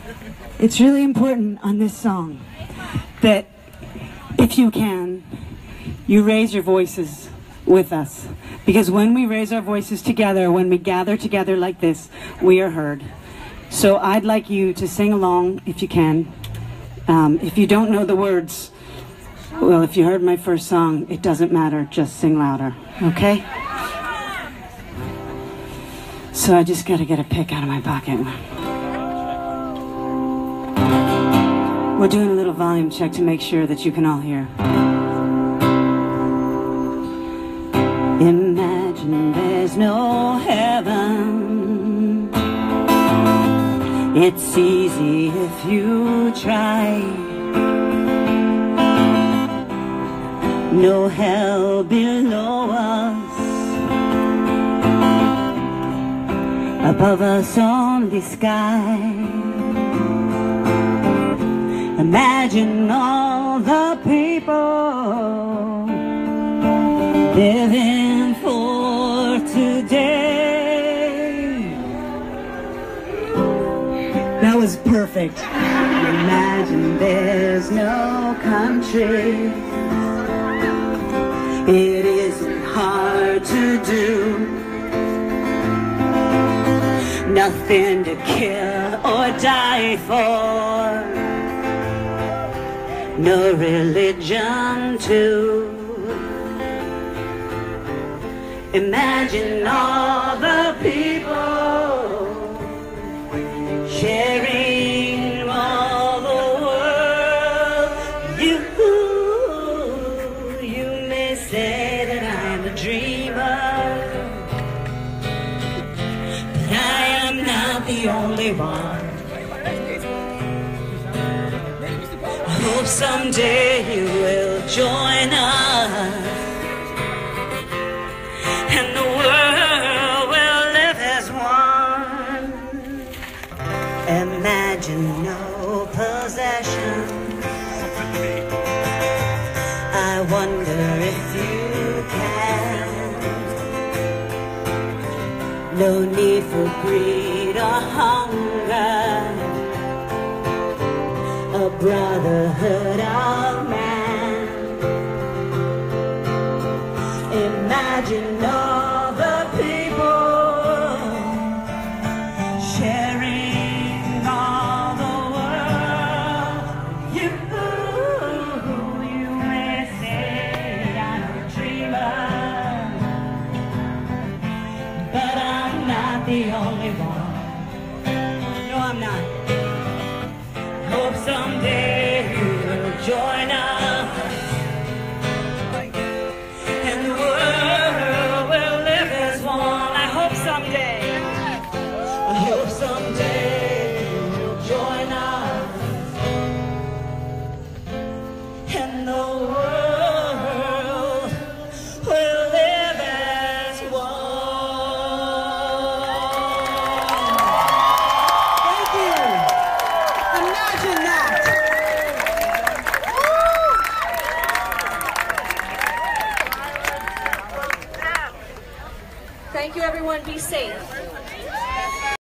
It's really important on this song that if you can, you raise your voices with us. Because when we raise our voices together, when we gather together like this, we are heard. So I'd like you to sing along if you can. If you don't know the words, well, if you heard my first song, it doesn't matter, just sing louder, okay? So I just gotta get a pick out of my pocket. We're doing a little volume check to make sure that you can all hear. Imagine there's no heaven. It's easy if you try. No hell below us. Above us only sky. Imagine all the people living for today. That was perfect. Imagine there's no country. It isn't hard to do. Nothing to kill or die for. No religion too. Imagine all the people sharing all the world. You may say that I'm a dreamer, but I am not the only one. I hope someday you will join us, and the world will live as one. Imagine no possessions. I wonder if you can. No need for greed or hunger. A brotherhood of man. Imagine all the people sharing all the world. You may say I'm a dreamer, but I'm not the only one. No, I'm not. Hope someday you will join us, and the world will live as one. I hope someday, I hope someday you will join us, and the world will live as one. Thank you. Imagine that. Thank you, everyone. Be safe.